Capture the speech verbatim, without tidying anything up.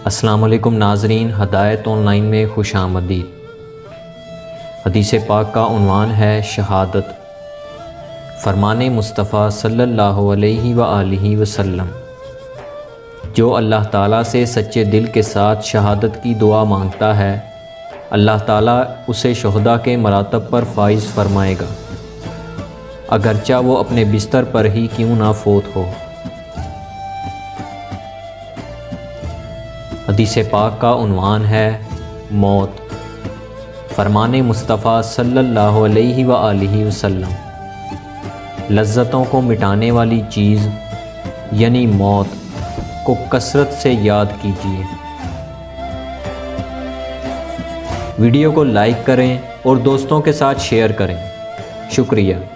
अस्सलाम वालेकुम नाज़रीन, हदायत ऑनलाइन में खुश आमदीद। हदीस पाक का उन्वान है शहादत। फरमाने मुस्तफ़ा सल्लल्लाहु अलैहि व आलिहि वसल्लम, जो अल्लाह ताला से सच्चे दिल के साथ शहादत की दुआ मांगता है, अल्लाह ताला उसे शुहदा के मरातब पर फाइज फरमाएगा, अगरचा वो अपने बिस्तर पर ही क्यों ना फोत हो। हदीस पाक का उन्वान है मौत। फरमाने मुस्तफ़ा सल्लल्लाहु अलैहि व आलिहि वसल्लम, लज़्ज़तों को मिटाने वाली चीज़ यानी मौत को कसरत से याद कीजिए। वीडियो को लाइक करें और दोस्तों के साथ शेयर करें। शुक्रिया।